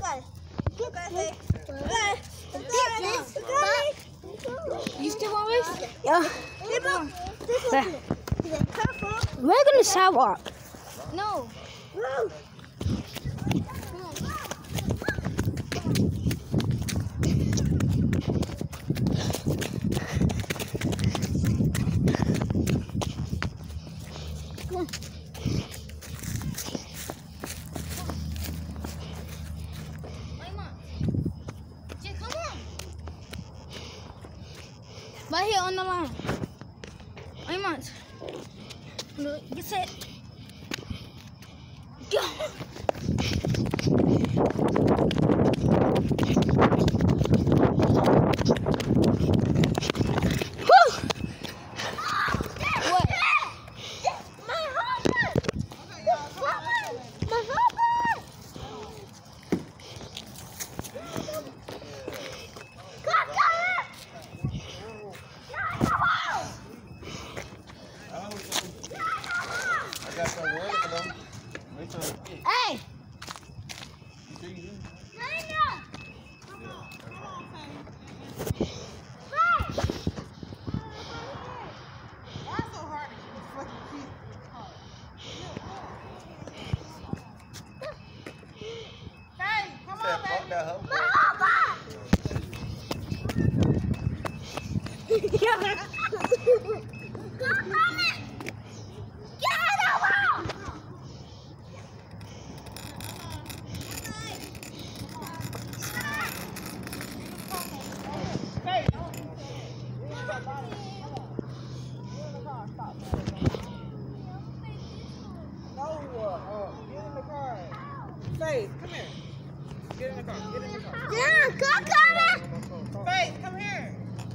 You still want this? Yeah. We're gonna sidewalk. No. Right here on the line. Aymont. Get set. Go. Woo. What? My helmet. My helmet. Hey! Faith, come here. Get in the car. Get in the car. Yeah, go, Faith, come here.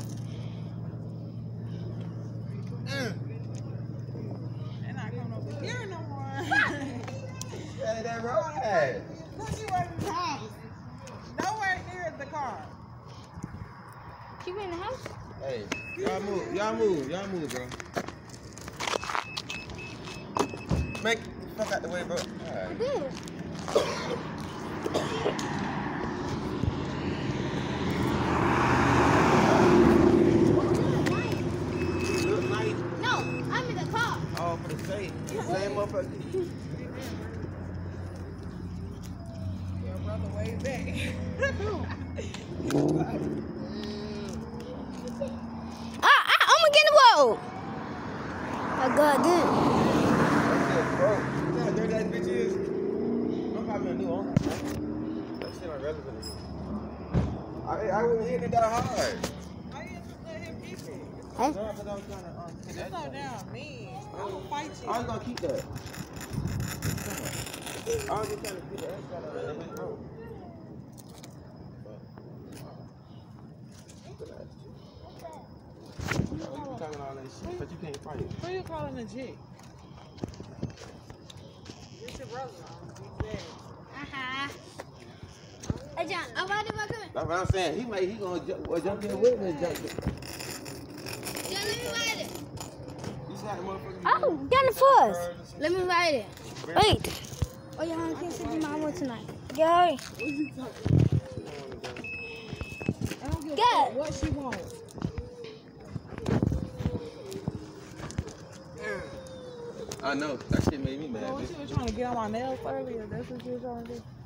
They're not coming over here no more. Hey, that right. Look, you in the house. Nowhere near the car. She in the house? Hey, y'all move, bro. Make the fuck out the way, bro. All right. Look nice. No, I'm in the car. Oh, for the same motherfucker. Your brother way back. I'm gonna get in the road. I got this. Bro, you know how dirty that bitch is? I'm probably a new owner. That shit irrelevant. I wouldn't hit it that hard. Why you just let him keep it? Hey. No, because I was trying to Just slow down, me. I'm gonna fight you. I was gonna keep that. I was just trying to keep the extra out of that road. You talking all that shit, but you can't fight it. Who you calling a G? It's your brother. Hey, John, I'm riding my car. That's what I'm saying. He gonna jump in with me. John, let me ride it. You said the motherfucker. Oh, get in first. Let me ride it. Wait. Oh, your honey can't see your mama tonight. Gary. I don't give a Get. fuck what she wants. I know. That shit made me mad. So what Bitch. you was trying to get on my nails earlier? That's what you were trying to do?